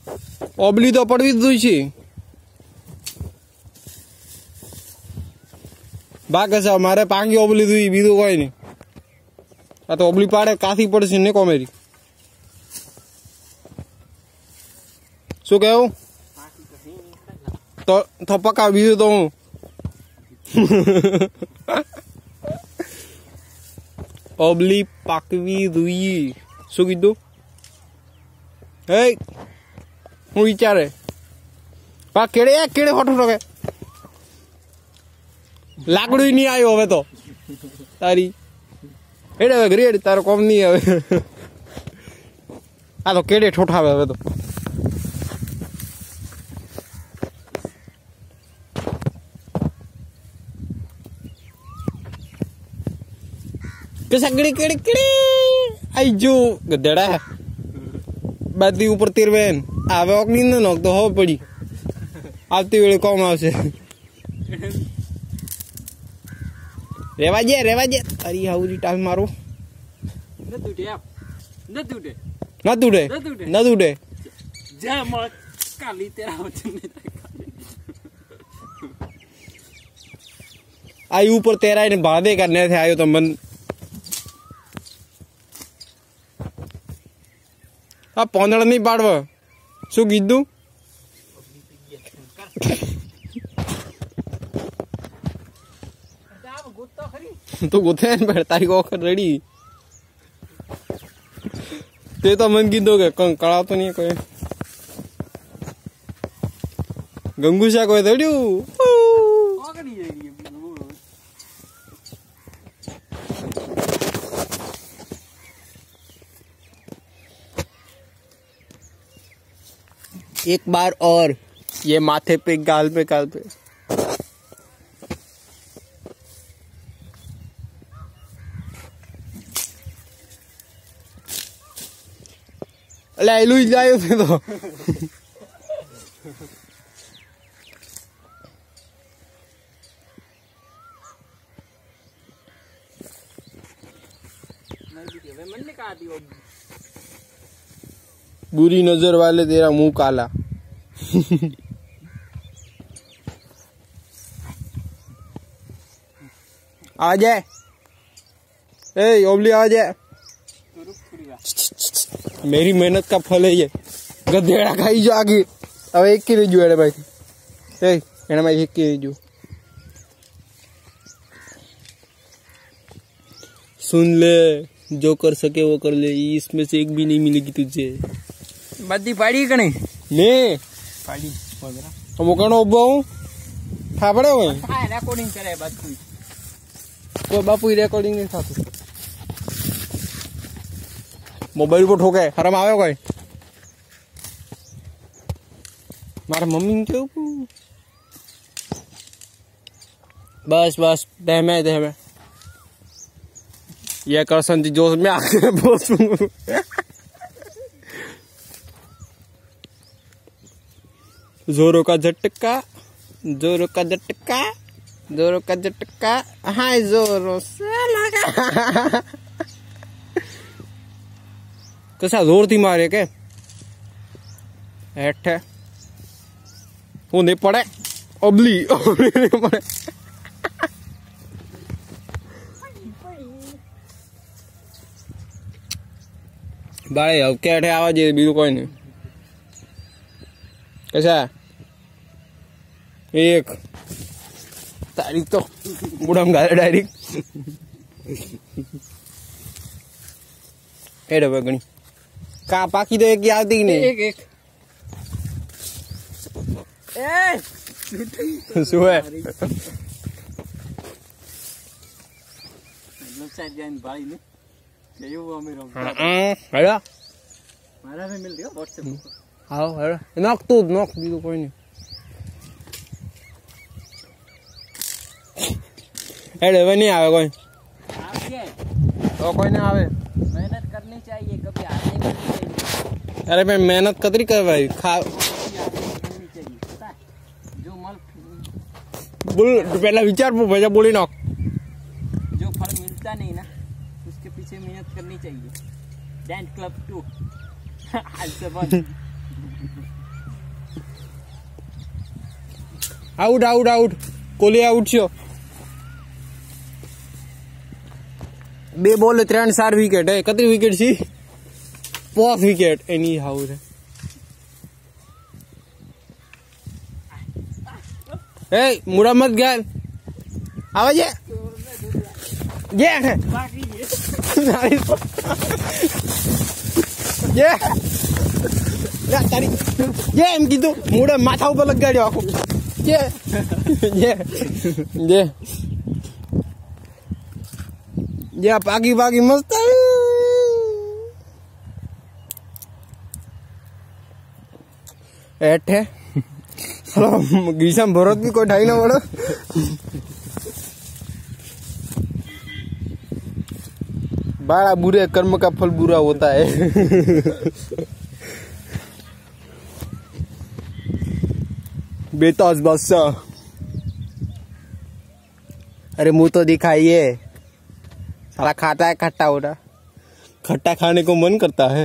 ઓબલી તો પડવી જ છે બાકે છે મારે પાંગી ઓબલી દુઈ બીજું કોઈ નહીં આ તો ઓબલી પાડે કાથી પડશે ને કોમેરી શું કેવું તો થપકા બીજું તો હું ઓબલી પાકવી દુઈ શું કીધું હે હું વિચારે પા કેડે કેડે ફોટો ટકે લાકડું નહીં આવ્યો હવે તો તારી હેડ હવે ગ્રેડ તારો કોમ નહીં હવે આ તો કેડે ઠોઠાવે હવે તો सगड़ी केड़ी केड़ी आई जो गधेड़ा है बाती ऊपर तिरवेन आवे ओकनी न नोक तो हो पड़ी आती वेले कौन आवशे रेवा जे अरे हाउरी टाइम मारो न टूटे जा मत काली तेरा वचन आई ऊपर तेरा ने बाधे करने थे आयो तो मन आ पोंदड़ नहीं पाड़वा शू कीधु तो गुथे तारी को रेडी ते तो मन कीधो के कड़ा तो नहीं कोई गंगूशा कोई थोड़ू एक बार और ये माथे पे गाल पे अले लुई जायो थे तो बुरी नजर वाले तेरा मुंह काला आ जाए ए ओबली आ जाए मेरी मेहनत का फल है ये गधेड़ा खाई जो आगे अब एक की रही अरे भाई एना भाई एक की रही सुन ले जो कर सके वो कर ले इसमें से एक भी नहीं मिलेगी तुझे बद्दी पाड़ी कने ने पाड़ी तो वो कनो उभो थापड़े होय हां रिकॉर्डिंग करे बापू कोई बापू रिकॉर्डिंग नहीं थाતું मोबाइल पर ठोके हरम आवे कोई मारा मम्मी ने क्यों बस दहमे ये करसन जी जोश में आके बोस जोरों का झटका हाय जोरों से लगा कैसा जोर थी मारे के हेठ वो नहीं पड़े ओबली नहीं पड़े भाई अब क्या ठे आवाज बीजू कोई नहीं कैसा एक तारीख तो बुढ़ा गाले डायरेक्ट एड गणी का पाकी तो एक याद ही नहीं एक ए सुए लोग साइड जाइन भाई ने ये वो मेरा हेलो मारा में मिल गया व्हाट्सएप आओ हेलो नॉक भी तो कोई नहीं हेलो वे नहीं आवे कोई तो कोई नहीं आवे मेहनत करनी चाहिए कभी हारने नहीं चाहिए अरे मैं मेहनत कतरी कर भाई खा जो मल बोल पहला विचार भैया बोली नॉक जो फल मिलता नहीं ना उसके पीछे मेहनत करनी चाहिए डांस क्लब 2 आज से बंद out out out Kohli out છો 2 બોલ 3-4 વિકેટ હે કેટલી વિકેટ છે 5 વિકેટ એની હાઉ છે એ મુડા મત ગયા આવા જે જે જે લા તારી જે એમ કીધું મુડા માથા ઉપર લગાડ્યો આખું જે જે જે જે પાકી પાકી મસ્ત એઠે हेलो गीशम भरत भी कोई ढाई ना बड़ो बड़ा बुरे कर्म का फल बुरा होता है बेताज बादशाह अरे मुंह तो दिखाइए साला खाता है खट्टा होता खट्टा खाने को मन करता है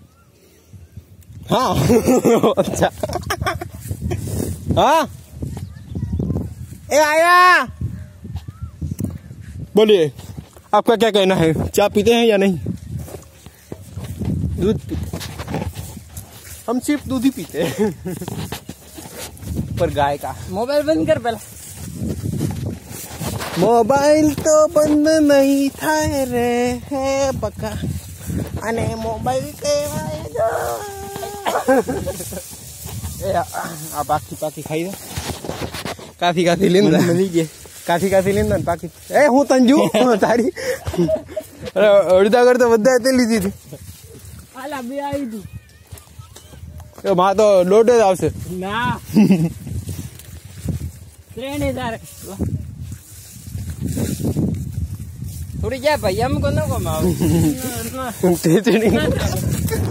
हाँ अच्छा हाँ ए आया बोलिए आपका क्या कहना है चाय पीते हैं या नहीं दूध हम सिर्फ दूध ही पीते हैं पर गाय का मोबाइल बंद कर पहला मोबाइल तो बंद नहीं था रे है बका अने मोबाइल के आ पाकी पाकी खाई दे काफी काफी लेंदा मली जे काफी काफी लेंदा पाकी ए हूं तंजू तारी अरे અડધા કરતા વધારે તે લીધી હતી આલા બે આવી હતી એ માં તો દોઢ જ આવશે ના ટ્રેન એ તારે થોડી જાય ભાઈ એમ કોનો કમાવ તે